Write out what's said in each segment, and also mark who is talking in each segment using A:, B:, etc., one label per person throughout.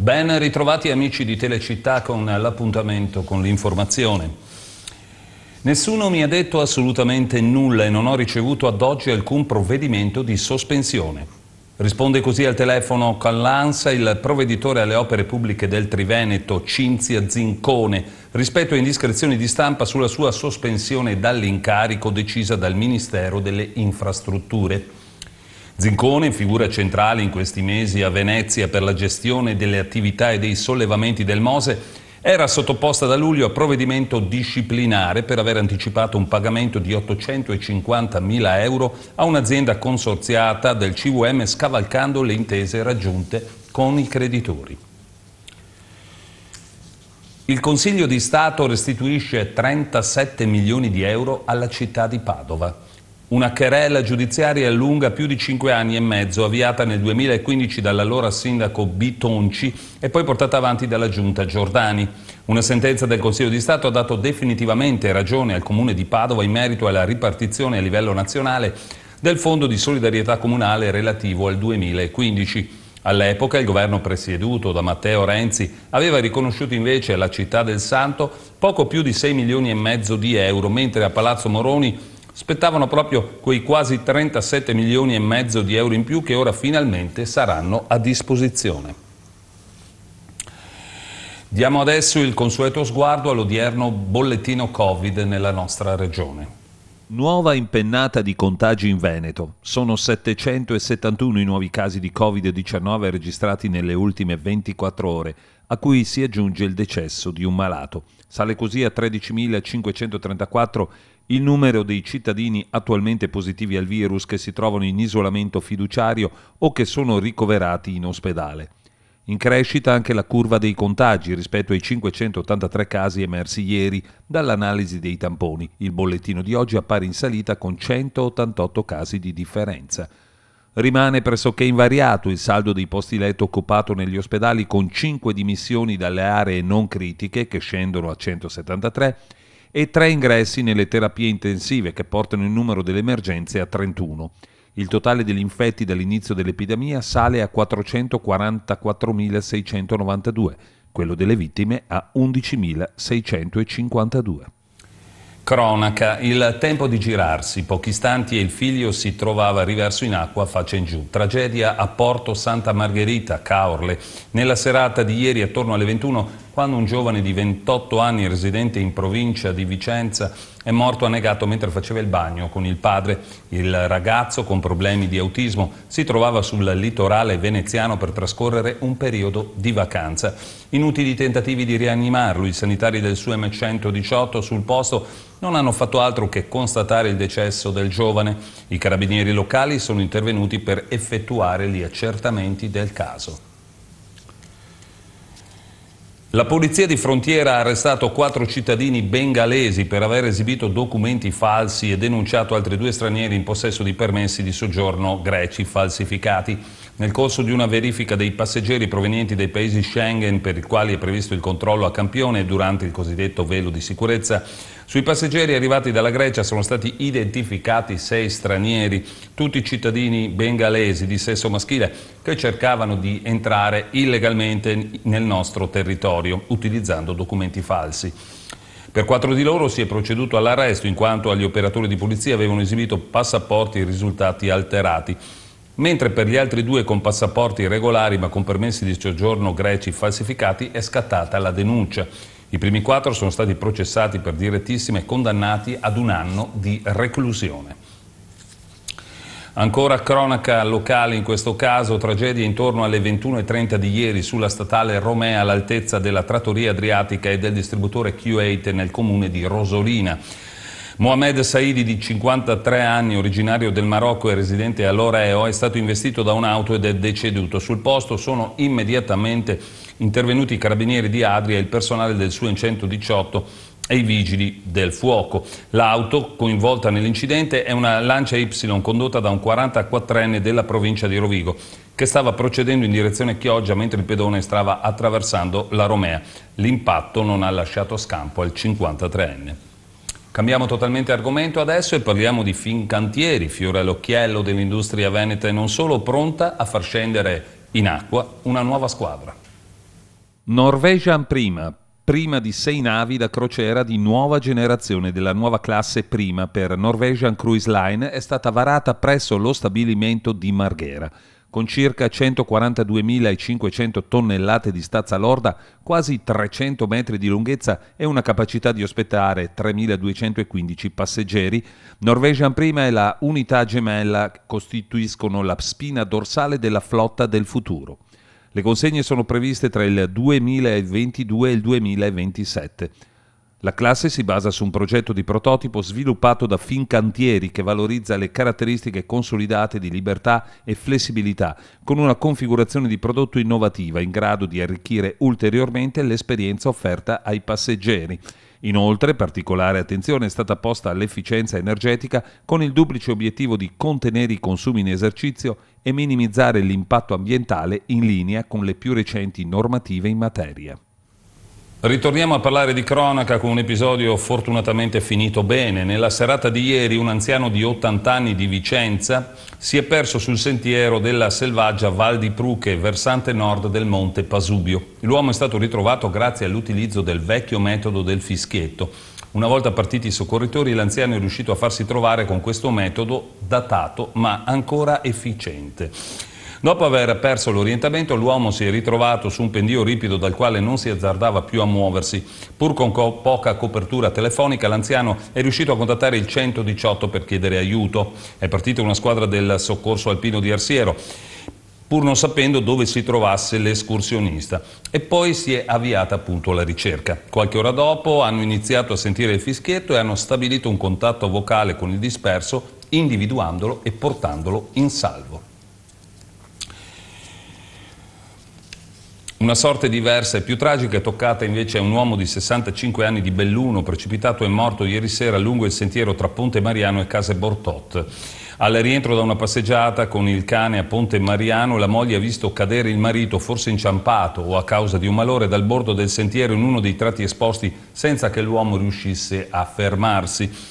A: Ben ritrovati amici di Telecittà con l'appuntamento con l'informazione. Nessuno mi ha detto assolutamente nulla e non ho ricevuto ad oggi alcun provvedimento di sospensione. Risponde così al telefono con l'ANSA il provveditore alle opere pubbliche del Triveneto, Cinzia Zincone, rispetto a indiscrezioni di stampa sulla sua sospensione dall'incarico decisa dal Ministero delle Infrastrutture. Zincone, figura centrale in questi mesi a Venezia per la gestione delle attività e dei sollevamenti del Mose, era sottoposta da luglio a provvedimento disciplinare per aver anticipato un pagamento di 850.000 euro a un'azienda consorziata del CVM scavalcando le intese raggiunte con i creditori. Il Consiglio di Stato restituisce 37 milioni di euro alla città di Padova. Una querela giudiziaria lunga più di 5 anni e mezzo, avviata nel 2015 dall'allora sindaco Bitonci e poi portata avanti dalla giunta Giordani. Una sentenza del Consiglio di Stato ha dato definitivamente ragione al Comune di Padova in merito alla ripartizione a livello nazionale del Fondo di solidarietà comunale relativo al 2015. All'epoca il governo presieduto da Matteo Renzi aveva riconosciuto invece alla città del Santo poco più di 6 milioni e mezzo di euro, mentre a Palazzo Moroni spettavano proprio quei quasi 37 milioni e mezzo di euro in più che ora finalmente saranno a disposizione. Diamo adesso il consueto sguardo all'odierno bollettino Covid nella nostra regione.
B: Nuova impennata di contagi in Veneto. Sono 771 i nuovi casi di Covid-19 registrati nelle ultime 24 ore, a cui si aggiunge il decesso di un malato. Sale così a 13.534 il numero dei cittadini attualmente positivi al virus che si trovano in isolamento fiduciario o che sono ricoverati in ospedale. In crescita anche la curva dei contagi rispetto ai 583 casi emersi ieri dall'analisi dei tamponi. Il bollettino di oggi appare in salita con 188 casi di differenza. Rimane pressoché invariato il saldo dei posti letto occupato negli ospedali con 5 dimissioni dalle aree non critiche che scendono a 173 e 3 ingressi nelle terapie intensive che portano il numero delle emergenze a 31. Il totale degli infetti dall'inizio dell'epidemia sale a 444.692, quello delle vittime a 11.652.
A: Cronaca, il tempo di girarsi, pochi istanti e il figlio si trovava riverso in acqua faccia in giù. Tragedia a Porto Santa Margherita, Caorle. Nella serata di ieri attorno alle 21, quando un giovane di 28 anni residente in provincia di Vicenza è morto annegato mentre faceva il bagno con il padre. Il ragazzo, con problemi di autismo, si trovava sul litorale veneziano per trascorrere un periodo di vacanza. Inutili tentativi di rianimarlo, i sanitari del SUEM 118 sul posto non hanno fatto altro che constatare il decesso del giovane. I carabinieri locali sono intervenuti per effettuare gli accertamenti del caso. La polizia di frontiera ha arrestato 4 cittadini bengalesi per aver esibito documenti falsi e denunciato altri 2 stranieri in possesso di permessi di soggiorno greci falsificati. Nel corso di una verifica dei passeggeri provenienti dai paesi Schengen, per i quali è previsto il controllo a campione durante il cosiddetto velo di sicurezza, sui passeggeri arrivati dalla Grecia sono stati identificati 6 stranieri, tutti cittadini bengalesi di sesso maschile che cercavano di entrare illegalmente nel nostro territorio utilizzando documenti falsi. Per 4 di loro si è proceduto all'arresto in quanto agli operatori di polizia avevano esibito passaporti risultati alterati, mentre per gli altri 2 con passaporti regolari ma con permessi di soggiorno greci falsificati è scattata la denuncia. I primi 4 sono stati processati per direttissima e condannati ad 1 anno di reclusione. Ancora cronaca locale in questo caso, tragedia intorno alle 21:30 di ieri sulla statale Romea all'altezza della trattoria adriatica e del distributore Q8 nel comune di Rosolina. Mohamed Saidi, di 53 anni, originario del Marocco e residente a Loreo, è stato investito da un'auto ed è deceduto. Sul posto sono immediatamente intervenuti i carabinieri di Adria, il personale del SUEM 118 e i vigili del fuoco. L'auto coinvolta nell'incidente è una Lancia Y condotta da un 44enne della provincia di Rovigo che stava procedendo in direzione Chioggia mentre il pedone stava attraversando la Romea. L'impatto non ha lasciato scampo al 53enne. Cambiamo totalmente argomento adesso e parliamo di Fincantieri, fiore all'occhiello dell'industria veneta e non solo, pronta a far scendere in acqua una nuova squadra.
B: Norwegian prima di 6 navi da crociera di nuova generazione della nuova classe Prima per Norwegian Cruise Line è stata varata presso lo stabilimento di Marghera. Con circa 142.500 tonnellate di stazza lorda, quasi 300 metri di lunghezza e una capacità di ospitare 3.215 passeggeri, Norwegian Prima e la unità gemella costituiscono la spina dorsale della flotta del futuro. Le consegne sono previste tra il 2022 e il 2027. La classe si basa su un progetto di prototipo sviluppato da Fincantieri che valorizza le caratteristiche consolidate di libertà e flessibilità, con una configurazione di prodotto innovativa in grado di arricchire ulteriormente l'esperienza offerta ai passeggeri. Inoltre, particolare attenzione è stata posta all'efficienza energetica con il duplice obiettivo di contenere i consumi in esercizio e minimizzare l'impatto ambientale in linea con le più recenti normative in materia.
A: Ritorniamo a parlare di cronaca con un episodio fortunatamente finito bene. Nella serata di ieri un anziano di 80 anni di Vicenza si è perso sul sentiero della selvaggia Val di Pruche, versante nord del monte Pasubio. L'uomo è stato ritrovato grazie all'utilizzo del vecchio metodo del fischietto. Una volta partiti i soccorritori, l'anziano è riuscito a farsi trovare con questo metodo datato ma ancora efficiente. Dopo aver perso l'orientamento, l'uomo si è ritrovato su un pendio ripido dal quale non si azzardava più a muoversi. Pur con poca copertura telefonica, l'anziano è riuscito a contattare il 118 per chiedere aiuto. È partita una squadra del soccorso alpino di Arsiero, pur non sapendo dove si trovasse l'escursionista. E poi si è avviata appunto la ricerca. Qualche ora dopo hanno iniziato a sentire il fischietto e hanno stabilito un contatto vocale con il disperso, individuandolo e portandolo in salvo. Una sorte diversa e più tragica è toccata invece a un uomo di 65 anni di Belluno, precipitato e morto ieri sera lungo il sentiero tra Ponte Mariano e Case Bortot. Al rientro da una passeggiata con il cane a Ponte Mariano, la moglie ha visto cadere il marito, forse inciampato o a causa di un malore, dal bordo del sentiero in uno dei tratti esposti senza che l'uomo riuscisse a fermarsi.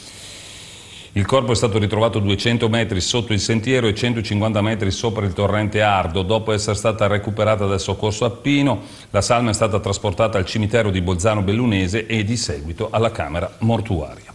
A: Il corpo è stato ritrovato 200 metri sotto il sentiero e 150 metri sopra il torrente Ardo. Dopo essere stata recuperata dal soccorso alpino, la salma è stata trasportata al cimitero di Bolzano Bellunese e di seguito alla camera mortuaria.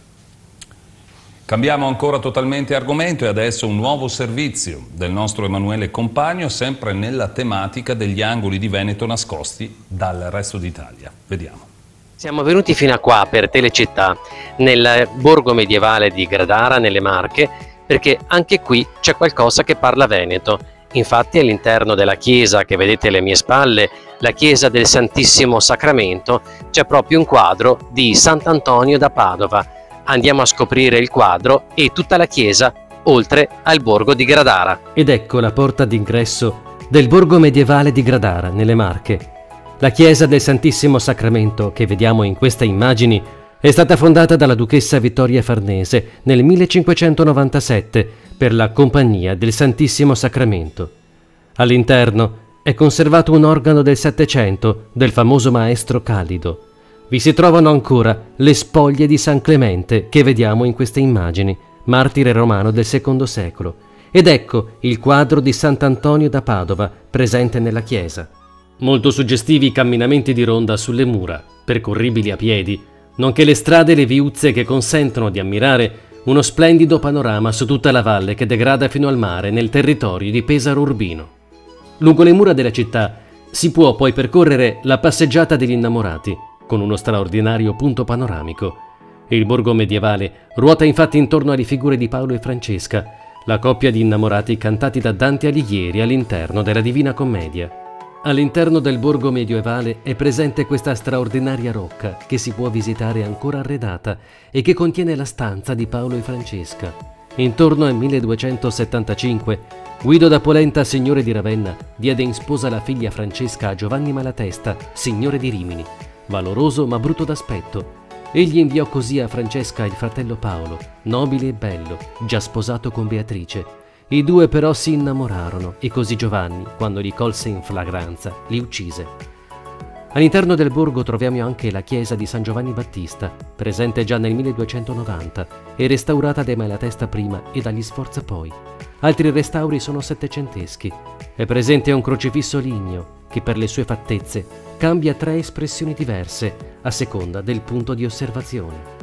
A: Cambiamo ancora totalmente argomento e adesso un nuovo servizio del nostro Emanuele Compagno, sempre nella tematica degli angoli di Veneto nascosti dal resto d'Italia. Vediamo.
C: Siamo venuti fino a qua per Telecittà, nel borgo medievale di Gradara, nelle Marche, perché anche qui c'è qualcosa che parla veneto. Infatti all'interno della chiesa che vedete alle mie spalle, la chiesa del Santissimo Sacramento, c'è proprio un quadro di Sant'Antonio da Padova. Andiamo a scoprire il quadro e tutta la chiesa, oltre al borgo di Gradara.
D: Ed ecco la porta d'ingresso del borgo medievale di Gradara, nelle Marche. La chiesa del Santissimo Sacramento, che vediamo in queste immagini, è stata fondata dalla duchessa Vittoria Farnese nel 1597 per la Compagnia del Santissimo Sacramento. All'interno è conservato un organo del Settecento del famoso maestro Calido. Vi si trovano ancora le spoglie di San Clemente che vediamo in queste immagini, martire romano del II secolo. Ed ecco il quadro di Sant'Antonio da Padova presente nella chiesa. Molto suggestivi i camminamenti di ronda sulle mura, percorribili a piedi, nonché le strade e le viuzze che consentono di ammirare uno splendido panorama su tutta la valle che degrada fino al mare nel territorio di Pesaro Urbino. Lungo le mura della città si può poi percorrere la passeggiata degli innamorati, con uno straordinario punto panoramico. Il borgo medievale ruota infatti intorno alle figure di Paolo e Francesca, la coppia di innamorati cantati da Dante Alighieri all'interno della Divina Commedia. All'interno del borgo medievale è presente questa straordinaria rocca che si può visitare ancora arredata e che contiene la stanza di Paolo e Francesca. Intorno al 1275 Guido da Polenta, signore di Ravenna, diede in sposa la figlia Francesca a Giovanni Malatesta, signore di Rimini, valoroso ma brutto d'aspetto. Egli inviò così a Francesca il fratello Paolo, nobile e bello, già sposato con Beatrice. I due però si innamorarono e così Giovanni, quando li colse in flagranza, li uccise. All'interno del borgo troviamo anche la chiesa di San Giovanni Battista, presente già nel 1290 e restaurata dai Malatesta prima e dagli Sforza poi. Altri restauri sono settecenteschi. è presente un crocifisso ligneo che per le sue fattezze cambia 3 espressioni diverse a seconda del punto di osservazione.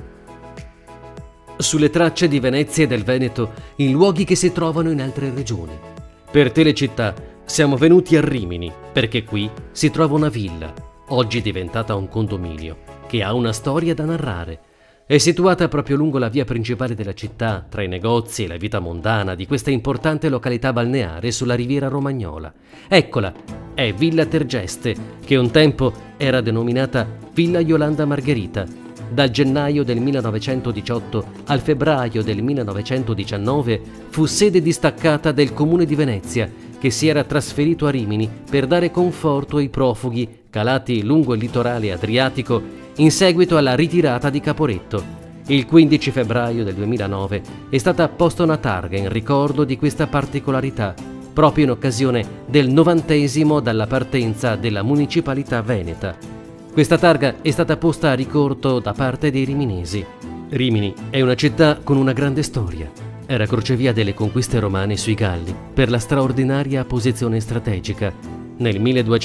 D: Sulle tracce di Venezia e del Veneto, in luoghi che si trovano in altre regioni. Per Telecittà siamo venuti a Rimini perché qui si trova una villa, oggi diventata un condominio, che ha una storia da narrare. È situata proprio lungo la via principale della città, tra i negozi e la vita mondana di questa importante località balneare sulla riviera romagnola. Eccola, è Villa Tergeste, che un tempo era denominata Villa Iolanda Margherita. Dal gennaio del 1918 al febbraio del 1919 fu sede distaccata del Comune di Venezia, che si era trasferito a Rimini per dare conforto ai profughi calati lungo il litorale adriatico in seguito alla ritirata di Caporetto. Il 15 febbraio del 2009 è stata posta una targa in ricordo di questa particolarità, proprio in occasione del 90° dalla partenza della municipalità veneta. Questa targa è stata posta a ricordo da parte dei riminesi. Rimini è una città con una grande storia. Era crocevia delle conquiste romane sui Galli per la straordinaria posizione strategica. Nel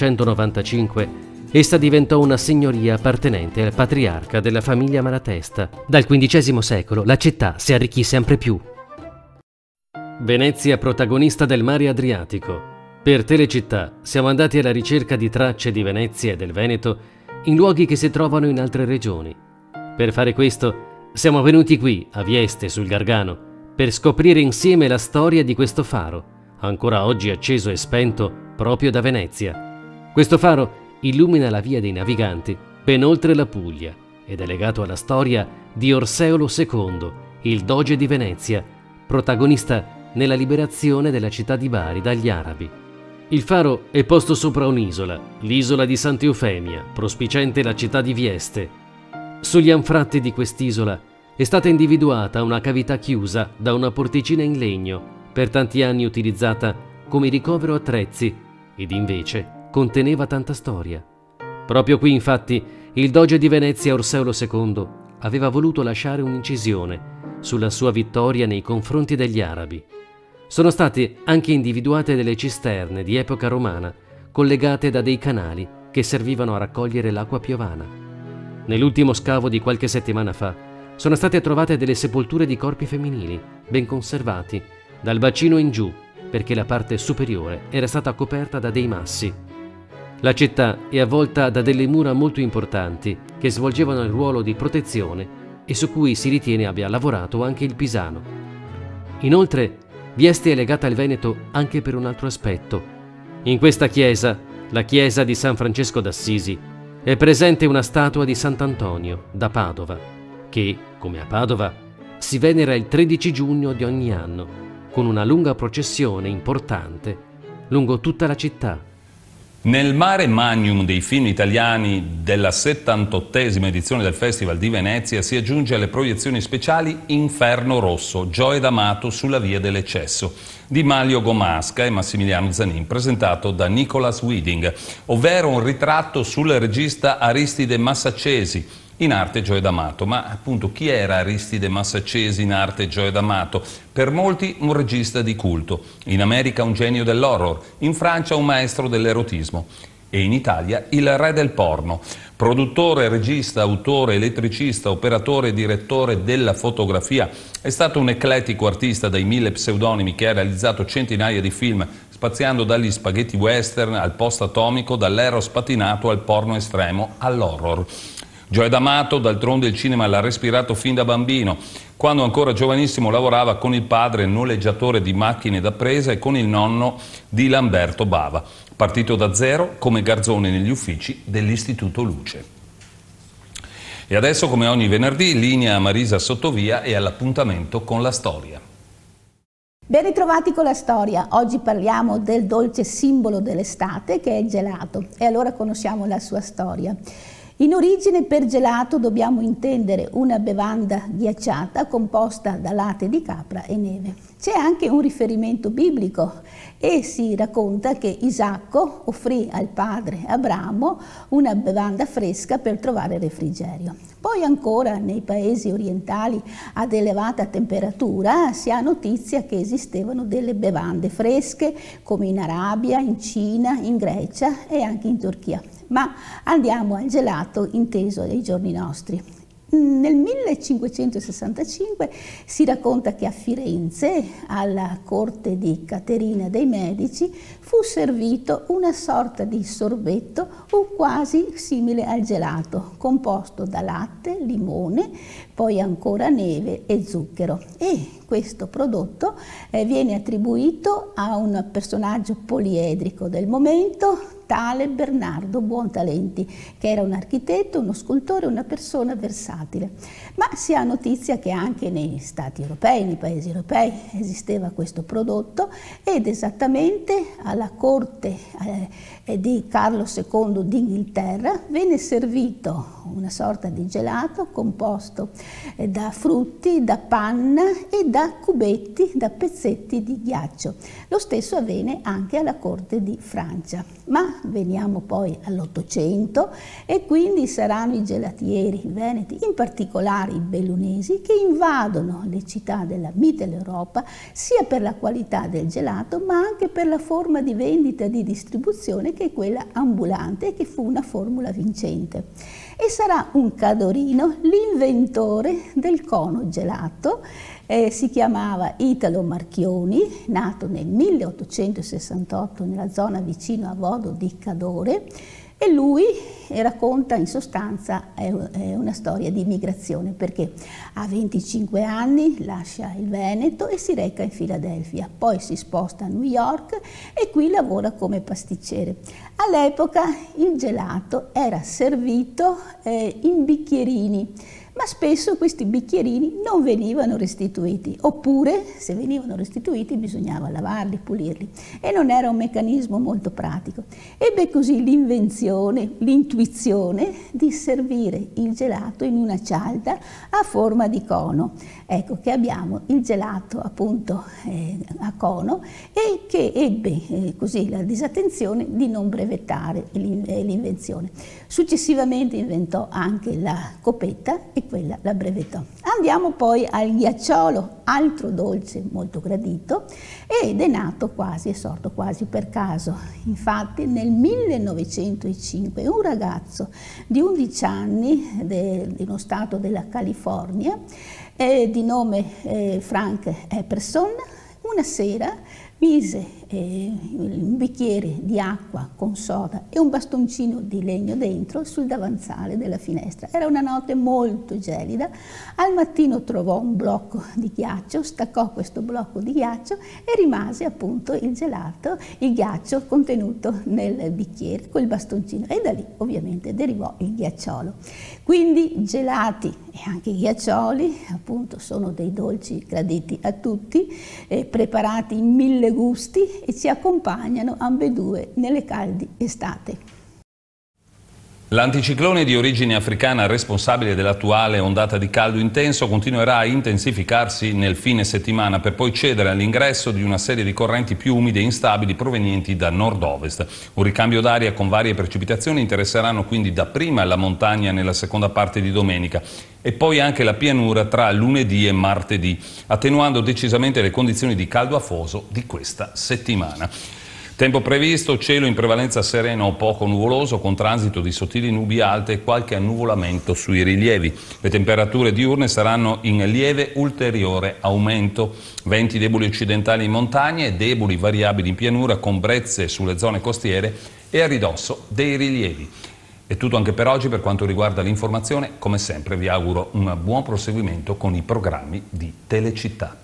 D: 1295 essa diventò una signoria appartenente al patriarca della famiglia Malatesta. Dal XV secolo la città si arricchì sempre più. Venezia protagonista del mare Adriatico. Per Telecittà siamo andati alla ricerca di tracce di Venezia e del Veneto in luoghi che si trovano in altre regioni. Per fare questo siamo venuti qui, a Vieste, sul Gargano, per scoprire insieme la storia di questo faro, ancora oggi acceso e spento proprio da Venezia. Questo faro illumina la via dei naviganti ben oltre la Puglia ed è legato alla storia di Orseolo II, il doge di Venezia, protagonista nella liberazione della città di Bari dagli arabi. Il faro è posto sopra un'isola, l'isola di Santa Eufemia, prospiciente la città di Vieste. Sugli anfratti di quest'isola è stata individuata una cavità chiusa da una porticina in legno, per tanti anni utilizzata come ricovero attrezzi, ed invece conteneva tanta storia. Proprio qui, infatti, il doge di Venezia Orseolo II aveva voluto lasciare un'incisione sulla sua vittoria nei confronti degli arabi. Sono state anche individuate delle cisterne di epoca romana, collegate da dei canali che servivano a raccogliere l'acqua piovana. Nell'ultimo scavo di qualche settimana fa sono state trovate delle sepolture di corpi femminili, ben conservati, dal bacino in giù, perché la parte superiore era stata coperta da dei massi. La città è avvolta da delle mura molto importanti che svolgevano il ruolo di protezione e su cui si ritiene abbia lavorato anche il Pisano. Inoltre, Vieste è legata al Veneto anche per un altro aspetto. In questa chiesa, la chiesa di San Francesco d'Assisi, è presente una statua di Sant'Antonio da Padova, che, come a Padova, si venera il 13 giugno di ogni anno, con una lunga processione importante lungo tutta la città.
A: Nel mare magnum dei film italiani della 78esima edizione del Festival di Venezia si aggiunge alle proiezioni speciali Inferno Rosso, Gioia D'Amato sulla via dell'eccesso, di Manlio Gomasca e Massimiliano Zanin, presentato da Nicholas Winding, ovvero un ritratto sul regista Aristide Massaccesi, in arte Gioia D'Amato. Ma appunto chi era Aristide Massaccesi in arte Gioia D'Amato? Per molti un regista di culto, in America un genio dell'horror, in Francia un maestro dell'erotismo e in Italia il re del porno. Produttore, regista, autore, elettricista, operatore e direttore della fotografia, è stato un eclettico artista dai 1000 pseudonimi che ha realizzato centinaia di film, spaziando dagli spaghetti western al post-atomico, dall'eros patinato al porno estremo all'horror. Gioia D'Amato, d'altronde, il cinema l'ha respirato fin da bambino. Quando ancora giovanissimo lavorava con il padre noleggiatore di macchine da presa e con il nonno di Lamberto Bava. Partito da zero come garzone negli uffici dell'Istituto Luce. E adesso, come ogni venerdì, linea Marisa Sottovia e all'appuntamento con la storia.
E: Ben ritrovati con la storia. Oggi parliamo del dolce simbolo dell'estate che è il gelato e allora conosciamo la sua storia. In origine per gelato dobbiamo intendere una bevanda ghiacciata composta da latte di capra e neve. C'è anche un riferimento biblico e si racconta che Isacco offrì al padre Abramo una bevanda fresca per trovare refrigerio. Poi ancora nei paesi orientali ad elevata temperatura si ha notizia che esistevano delle bevande fresche come in Arabia, in Cina, in Grecia e anche in Turchia. Ma andiamo al gelato inteso dei giorni nostri. Nel 1565 si racconta che a Firenze, alla corte di Caterina dei Medici, fu servito una sorta di sorbetto quasi simile al gelato, composto da latte, limone, poi ancora neve e zucchero. E questo prodotto viene attribuito a un personaggio poliedrico del momento, tale Bernardo Buontalenti, che era un architetto, uno scultore, una persona versatile. Ma si ha notizia che anche nei stati europei, nei paesi europei, esisteva questo prodotto ed esattamente alla corte di Carlo II d'Inghilterra venne servito una sorta di gelato composto da frutti, da panna e da cubetti, da pezzetti di ghiaccio. Lo stesso avvenne anche alla corte di Francia. Ma veniamo poi all'Ottocento e quindi saranno i gelatieri veneti, in particolare i bellunesi, che invadono le città della Mitteleuropa sia per la qualità del gelato ma anche per la forma di vendita e di distribuzione che è quella ambulante, che fu una formula vincente. E sarà un Cadorino l'inventore del cono gelato. Si chiamava Italo Marchioni, nato nel 1868 nella zona vicino a Vodo di Cadore, e lui racconta in sostanza una storia di migrazione, perché a 25 anni lascia il Veneto e si reca in Filadelfia, poi si sposta a New York e qui lavora come pasticcere. All'epoca il gelato era servito in bicchierini, ma spesso questi bicchierini non venivano restituiti, oppure se venivano restituiti bisognava lavarli, pulirli, e non era un meccanismo molto pratico. Ebbe così l'invenzione, l'intuizione di servire il gelato in una cialda a forma di cono. Ecco che abbiamo il gelato appunto a cono, e che ebbe così la disattenzione di non brevettare l'invenzione. Successivamente inventò anche la copetta e quella la brevettò. Andiamo poi al ghiacciolo, altro dolce molto gradito, ed è nato quasi, è sorto quasi per caso. Infatti nel 1905 un ragazzo di 11 anni di uno stato della California, di nome Frank Epperson, una sera mise un bicchiere di acqua con soda e un bastoncino di legno dentro sul davanzale della finestra. Era una notte molto gelida. Al mattino trovò un blocco di ghiaccio, staccò questo blocco di ghiaccio e rimase appunto il gelato, il ghiaccio contenuto nel bicchiere col bastoncino, e da lì ovviamente derivò il ghiacciolo. Quindi gelati e anche ghiaccioli appunto sono dei dolci graditi a tutti, preparati in 1000 gusti, e ci accompagnano ambedue nelle calde estate.
A: L'anticiclone di origine africana responsabile dell'attuale ondata di caldo intenso continuerà a intensificarsi nel fine settimana, per poi cedere all'ingresso di una serie di correnti più umide e instabili provenienti da nord-ovest. Un ricambio d'aria con varie precipitazioni interesseranno quindi dapprima la montagna nella seconda parte di domenica e poi anche la pianura tra lunedì e martedì, attenuando decisamente le condizioni di caldo afoso di questa settimana. Tempo previsto: cielo in prevalenza sereno o poco nuvoloso, con transito di sottili nubi alte e qualche annuvolamento sui rilievi. Le temperature diurne saranno in lieve ulteriore aumento. Venti deboli occidentali in montagna e deboli variabili in pianura, con brezze sulle zone costiere e a ridosso dei rilievi. È tutto anche per oggi per quanto riguarda l'informazione. Come sempre vi auguro un buon proseguimento con i programmi di Telecittà.